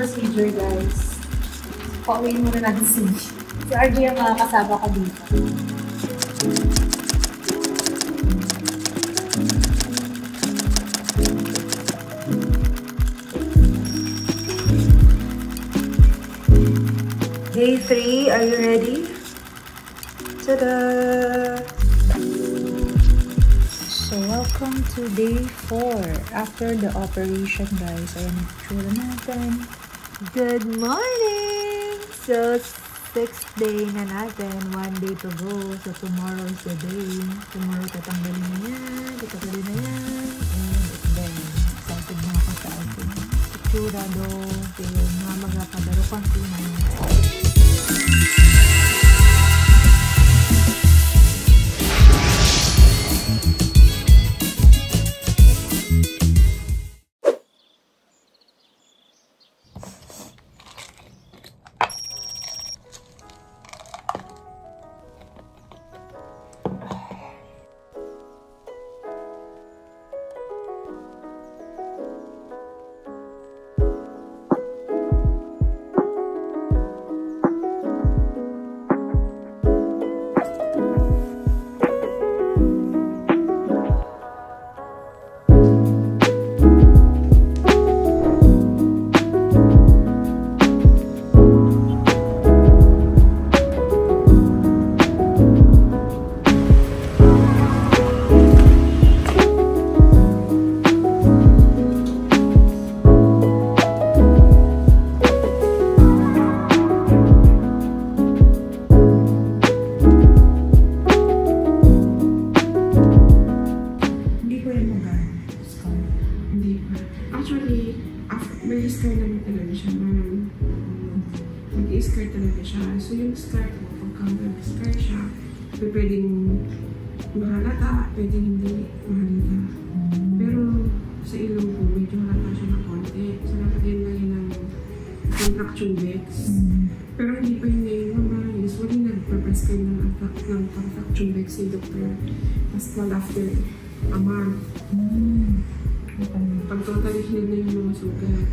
procedure, guys. Pauwiin muna natin si RJ ang makakasama ko dito. Day 3, are you ready? Ta-da! So, welcome to day 4 after the operation, guys. Ayan ang tsura natin. Good morning! So, 6th day na natin. 1 day to go. So, tomorrow is the day. Tomorrow, tatanggalin na yan. Tatanggalin na yan. And then, excited na ako sa ating tsura do. Kaya mga magpapadaro konti na yan. May scar naman talaga siya. Mag-i-scar talaga siya. So yung scar ko, pagka mag-scar siya, pwedeng mahalata, pwedeng hindi mahalata. Pero sa ilong ko, medyo halata siya na konti. So napagyan ngayon ng contraction Bex. Pero hindi pa yun ngayon naman. Usually nagpa-prescribe ng contraction Bex si Dr. Pascal after a month. Pag totally healed na yung mga sugat.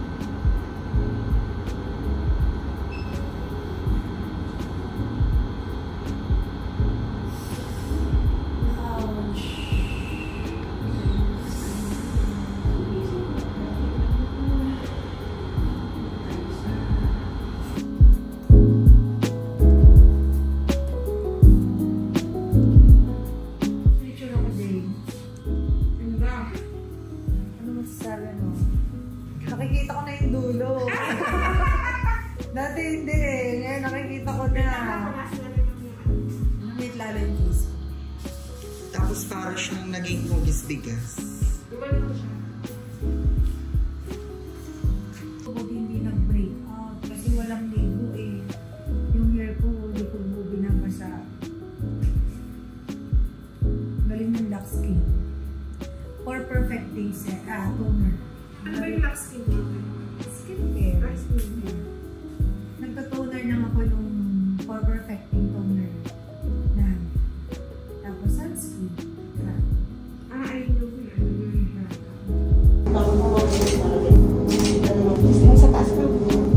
Nakikita ko na yung dulo. Dati hindi eh. Ngayon nakikita ko na. Wait lalo yung kiss. Tapos para siyang naging hugis-bigas. Hindi nag-break out kasi walang ligo eh. Yung hair ko, hindi ko binabasa. Galing ng lock skin. For perfect days toner. Ano ba yung lock skin mo? Skincare. Nagka-toner lang ako nung for perfecting toner na. Tapos sunscreen. Ayun yung Sa taas ka.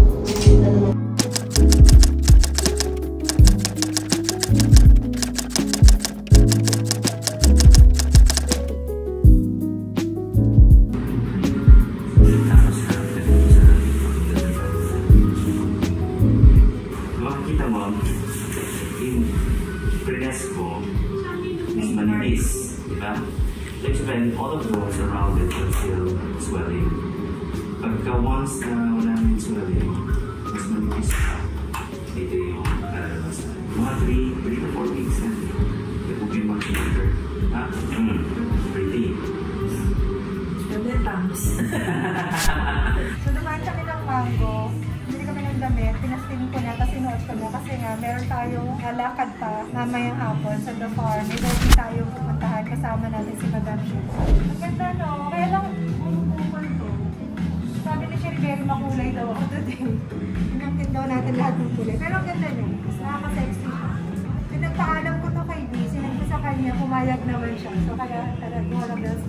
Makikita mo, yung press ko is manipis, di ba? Like sabihin, all of those around it are still swelling. Pagka once na wala ng swelling, mas manipis ka. Dito yung lalabas na. Mga 3 to 4 weeks na. Ito po yung mag-trigger. Ha? Pretty. Ganda thumbs. So dumaan kami ng mango. Hindi kami nagdamit. Pinastingin ko na kasi sinuot ko na. Kasi nga meron tayong lakad pa mamayang hapon sa the farm. May dati tayong pupuntahan kasama natin si Madam Shih. Ang ganda no? Kaya lang umukupal to. Sabi ni Sherry Berry makulay daw ako today. Pinangkin daw natin lahat ng kulay. Pero ang ganda niya. Mas nakaka-sexy siya. Pinagpaalam ko to kay B. Sinag ko sa kanya. Pumayag naman siya. So kaya talagang walang best.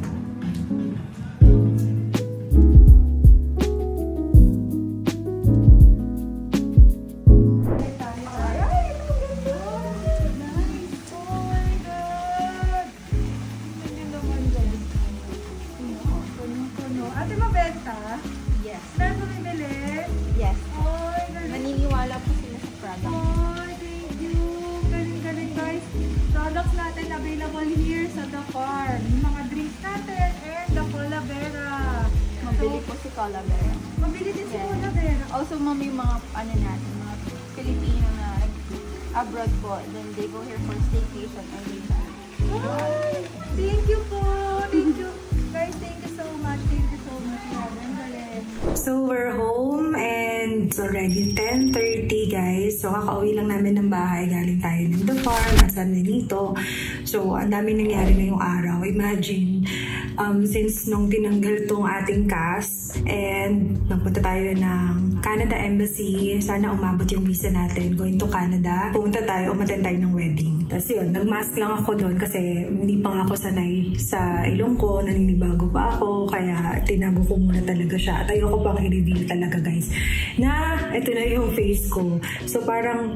available here sa The Farm. Yung mga drinks natin and the Cola Vera. Mabili po si Cola Vera. Mabili din si Cola Vera. Also, mami, yung mga ano natin, mga Pilipino na abroad po, then they go here for staycation every time. Ay, thank you po. Thank you. Guys, thank you so much. Thank you so much. So, we're home and it's already 10:30 guys. So, kakauwi lang namin ng bahay. Galing tayo ng The Farm at San Benito. So, ang dami nangyari ngayong araw. Imagine, since nung tinanggal tong ating cast and nagpunta tayo ng Canada Embassy, sana umabot yung visa natin going to Canada. Pumunta tayo, umattend tayo ng wedding. Tapos yun, nagmask lang ako doon kasi hindi pa nga ako sanay sa ilong ko, naninibago pa ako, kaya tinago ko muna talaga siya. At ayoko pang i-reveal talaga guys na ito na yung face ko. So parang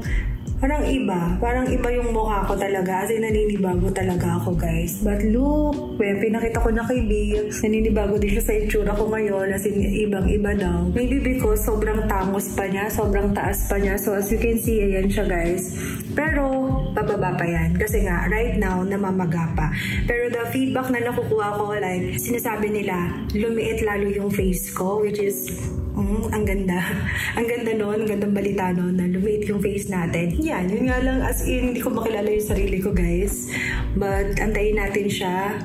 iba yung mukha ko talaga, as in naninibago talaga ako guys. But look, pinakita ko na kay Bill, naninibago din siya sa itsura ko ngayon, as in ibang-iba daw. Maybe because sobrang tangos pa niya, sobrang taas pa niya. So as you can see, ayan siya guys. Pero bababa pa yan kasi nga right now namamaga pa. Pero the feedback na nakukuha ko, like sinasabi nila lumiit lalo yung face ko, which is ang ganda. Ang ganda nun, ang gandang balita nun na lumiit yung face natin. Yan, yun nga lang, as in, hindi ko makilala yung sarili ko guys. But antayin natin siya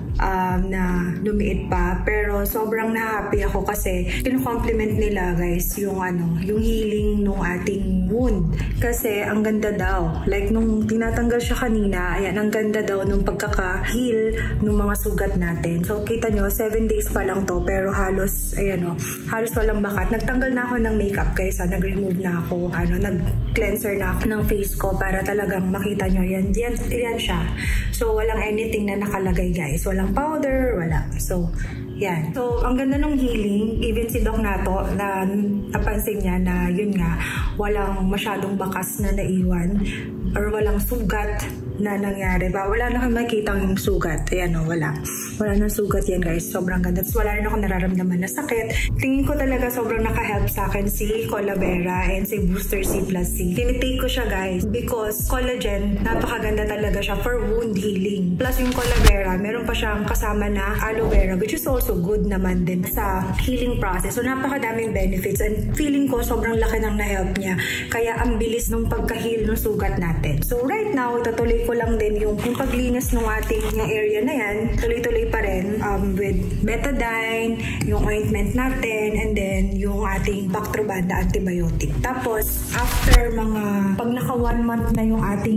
na lumiit pa. Pero sobrang na-happy ako kasi kinu-compliment nila guys yung yung healing nung ating wound. Kasi ang ganda daw. Like nung tinatanggal siya kanina, ayan, ang ganda daw nung pagkaka-heal nung mga sugat natin. So kita nyo, 7 days pa lang to, pero halos, ayan halos walang bakat. Nagtanggal na ako ng makeup guys, nag-remove na ako, nag-cleanser na ako ng face ko para talagang makita nyo, yan siya. So walang anything na nakalagay guys, walang powder, wala. So yan. So ang ganda ng healing, even si Doc Nato, na napansin niya na yun nga, walang masyadong bakas na naiwan or walang sugat na nangyari ba. Wala na kang makikita yung sugat. Ayan wala. Wala nang sugat yan guys. Sobrang ganda. Wala rin ako nararamdaman na sakit. Tingin ko talaga sobrang naka-help sa akin si Cola Vera and si Booster C+C. Tinitake ko siya guys because collagen, napakaganda talaga siya for wound healing. Plus yung Cola Vera, meron pa siyang kasama na aloe vera, which is also good naman din sa healing process. So napakadaming benefits and feeling ko sobrang laki ng na-help niya. Kaya ang bilis nung pagka-heal ng sugat natin. So right now, tatuloy ko lang din yung paglinis ng ating area na yan. Tuloy-tuloy pa rin with betadine, yung ointment natin, and then yung ating Bactroban na antibiotic. Tapos, after pag naka 1 month na yung ating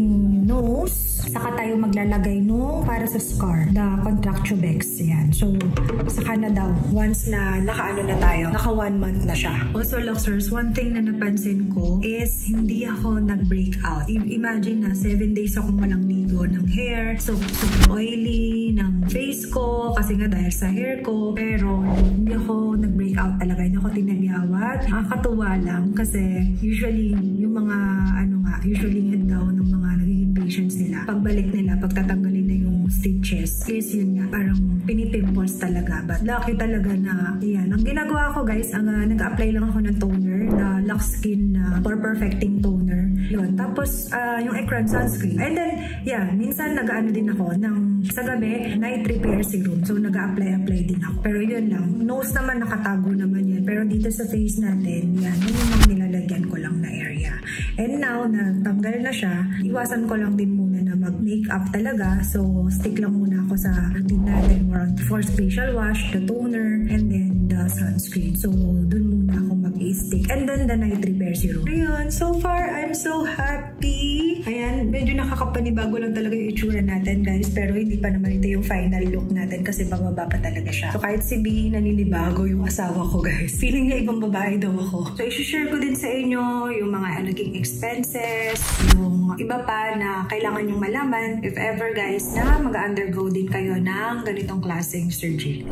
nose, saka tayo maglalagay para sa scar, the Contractubex. Yan. So, saka na daw, once na naka tayo, naka 1 month na siya. Also, Luxers, one thing na napansin ko is hindi ako nag-breakout. Imagine na 7 days akong walang ligo ng hair, so oily ng face ko, kasi nga dahil sa hair ko, pero hindi ako nag-breakout talaga, hindi ako tinagyawat. Nakakatuwa lang kasi usually yung mga usually head daw ng mga nagiging patients nila, pagbalik nila, pagtatanggalin na yung stitches, is yun nga, parang pinipimples talaga. But lucky talaga na, yan. Ang ginagawa ko guys, nag-apply lang ako ng toner, na Lux Skin Pore Perfecting Toner. Yun. Tapos, yung Ecran Sunscreen. And then, yeah, minsan nag-ano din ako sa gabi, Night Repair Serum. So, nag-apply din ako. Pero yun lang. Nose naman, nakatago naman yan. Pero dito sa face natin, yan, yun yung mga nilalagyan ko lang na area. And now, natanggal na siya, iwasan ko lang din muna na mag-makeup talaga. So, stick lang muna ako sa routine natin for facial wash, the toner, and then the sunscreen. So, dun muna ako mag-stick. And then, the Night Repair Serum. Ayun, so far, I'm so happy. Ayan, medyo nakakapanibago lang talaga yung itsura natin, guys. Pero hindi pa naman ito yung final look natin kasi bababa pa talaga siya. So, kahit si B, naninibago yung asawa ko, guys. Feeling niya ibang babae daw ako. So, isi-share ko din sa inyo yung mga naging expenses, yung iba pa na kailangan yung malaman if ever, guys, na mag-undergo din kayo ng ganitong klaseng surgery.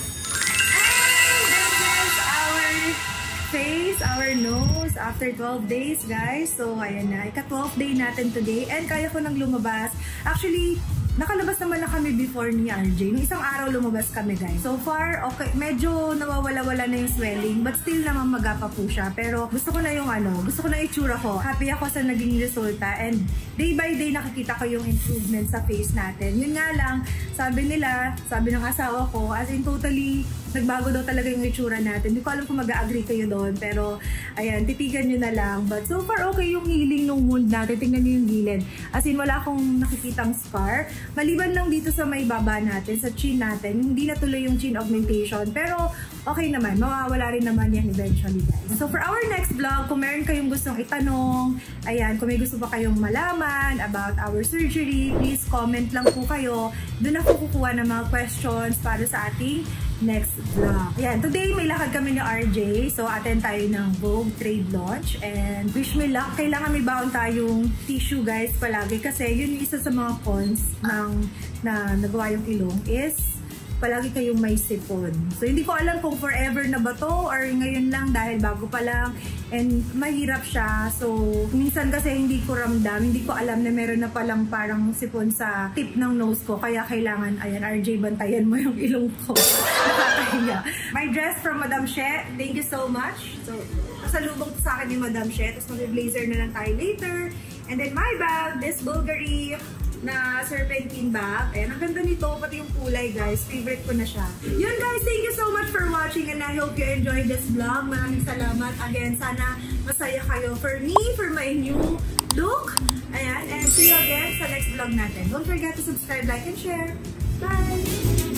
Face, our nose after 12 days, guys. So, ayan na. Ika-12 day natin today. And kaya ko nang lumabas. Actually, nakalabas naman na kami before ni RJ. Nung isang araw lumabas kami guys. So far, okay, medyo nawawala-wala na yung swelling, but still naman magapa po siya. Pero gusto ko na yung gusto ko na itsura ko. Happy ako sa naging resulta, and day by day nakikita ko yung improvement sa face natin. Yun nga lang, sabi ng asawa ko, as in totally nagbago daw talaga yung itsura natin. Hindi ko alam kung mag-agree kayo doon, pero ayan, titigan nyo na lang. But so far, okay yung healing ng wound natin. Tingnan nyo yung gilid. As in, wala akong nakikitang scar. Maliban lang dito sa may baba natin, sa chin natin, hindi natuloy yung chin augmentation. Pero okay naman, mawawala rin naman yan eventually guys. So for our next vlog, kung meron kayong gustong itanong, ayan, kung may gusto pa kayong malaman about our surgery, please comment lang po kayo. Doon ako kukuha ng mga questions para sa ating next vlog. Ayan, today may lakad kami ni RJ. So, attend tayo ng Vogue trade launch. And wish me luck. Kailangan may baon tayong tissue guys palagi. Kasi yun yung isa sa mga cons na nagawa yung ilong is palagi kayong may sipon. So, hindi ko alam kung forever na ba to or ngayon lang dahil bago pa lang. And mahirap siya. So, minsan kasi hindi ko ramdam, hindi ko alam na meron na palang parang sipon sa tip ng nose ko. Kaya kailangan, ayan, RJ, bantayan mo yung ilong ko. Nakakahiya. My dress from Madame She. Thank you so much. So, nasalubong sa akin ni Madame She. Tapos mag-blazer na lang tayo later. And then my bag, this Bulgari na serpentine bag. Ayan, ang ganda nito, pati yung kulay guys. Favorite ko na siya. Yun guys, thank you so much for watching and I hope you enjoyed this vlog. Maraming salamat. Again, sana masaya kayo for me, for my new look. Ayan, and see you again sa next vlog natin. Don't forget to subscribe, like, and share. Bye!